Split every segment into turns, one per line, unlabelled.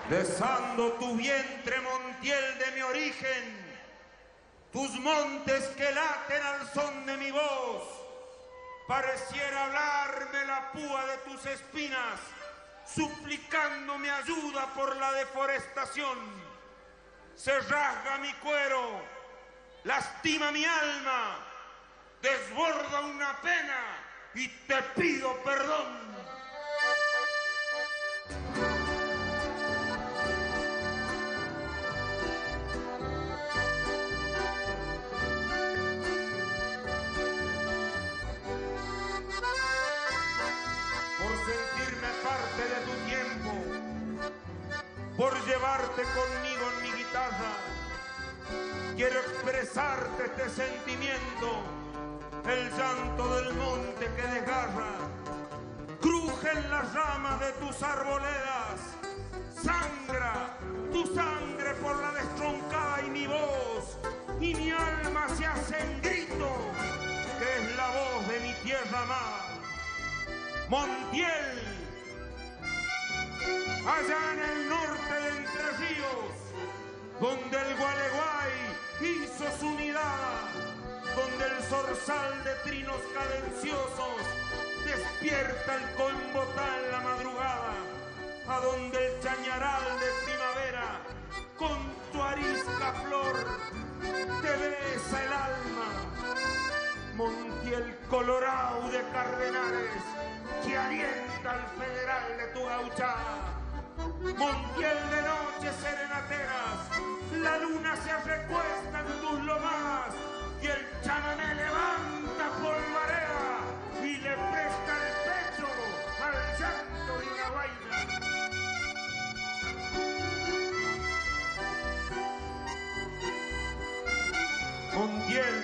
besando tu vientre, Montiel de mi origen, tus montes que laten al son de mi voz, pareciera hablarme la púa de tus espinas, suplicándome ayuda por la deforestación. Se rasga mi cuero, lastima mi alma, desborda una pena y te pido perdón. Por llevarte conmigo en mi guitarra, quiero expresarte este sentimiento, el llanto del monte que desgarra, crujen las ramas de tus arboledas, sangra tu sangre por la destroncada y mi voz, y mi alma se hace en grito, que es la voz de mi tierra amada. Montiel, allá en el norte de Entre Ríos, donde el Gualeguay hizo su nidada, donde el zorzal de trinos cadenciosos despierta el Coimbotá en la madrugada, a donde el chañaral de primavera con tu arisca flor te besa el alma. Montiel colorado de cardenales que alienta al federal de tu gauchada. Montiel de noches serenateras, la luna se recuesta en tus lomadas y el chanané levanta polvareda y le presta el pecho al llanto de una vaina. Montiel,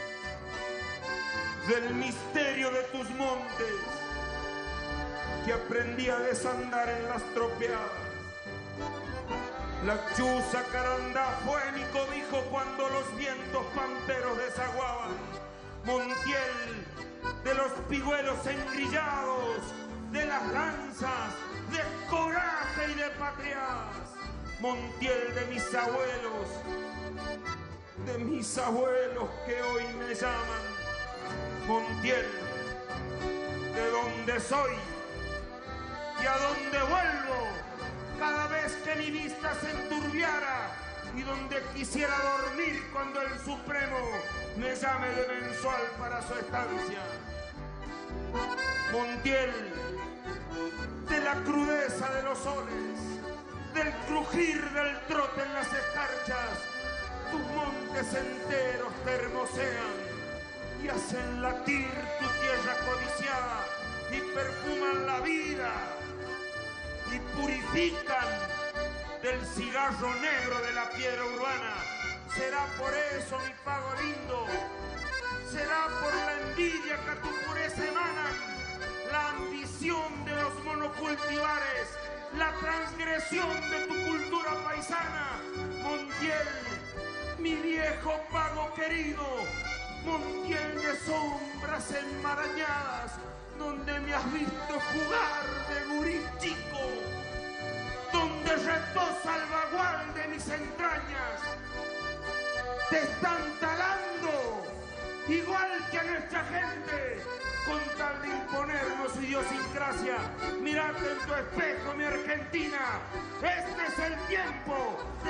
del misterio de tus montes, que aprendí a desandar en las tropeadas. La chuza carandá fue mi cobijo cuando los vientos pamperos desaguaban. Montiel, de los pigüelos engrillados, de las lanzas, de coraje y de patrias. Montiel de mis abuelos que hoy me llaman. Montiel, de donde soy y a donde vuelvo cada vez que mi vista se enturbiara y donde quisiera dormir cuando el Supremo me llame de mensual para su estancia. Montiel, de la crudeza de los soles, del crujir del trote en las escarchas, tus montes enteros te hermosean y hacen latir tu tierra codiciada y perfuman la vida y purifican del cigarro negro de la piedra urbana. Será por eso, mi pago lindo, será por la envidia que a tu pureza emanan, la ambición de los monocultivares, la transgresión de tu cultura paisana. Montiel, mi viejo pago querido, Montiel de sombras enmarañadas, donde me has visto jugar de gurí chico, donde retosa el bagual de mis entrañas. Te están talando, igual que a nuestra gente, con tal de imponernos su idiosincrasia. Mirate en tu espejo, mi Argentina, este es el tiempo